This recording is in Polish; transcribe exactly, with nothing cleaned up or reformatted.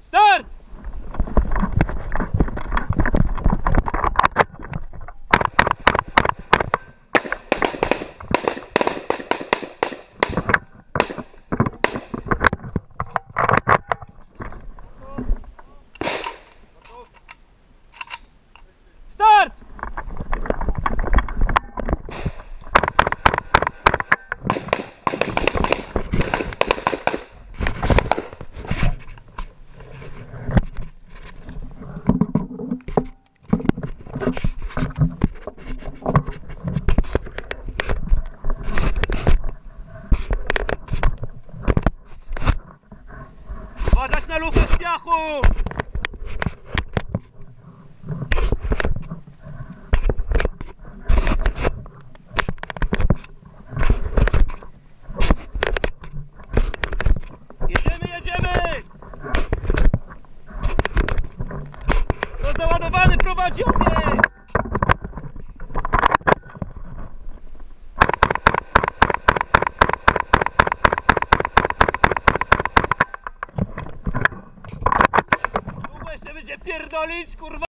Start! Start! Uważać na lufę z piachu! Jedziemy, jedziemy! To załadowany prowadzi ogień! Długo jeszcze będzie pierdolić, kurwa!